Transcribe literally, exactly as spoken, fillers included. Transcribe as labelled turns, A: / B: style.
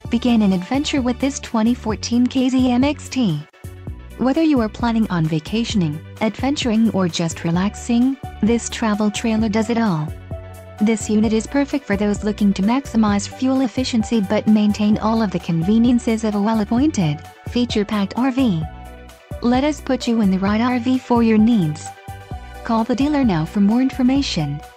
A: Begin an adventure with this twenty fourteen K Z M X T. Whether you are planning on vacationing, adventuring or just relaxing, this travel trailer does it all. This unit is perfect for those looking to maximize fuel efficiency but maintain all of the conveniences of a well-appointed, feature-packed R V. Let us put you in the right R V for your needs. Call the dealer now for more information.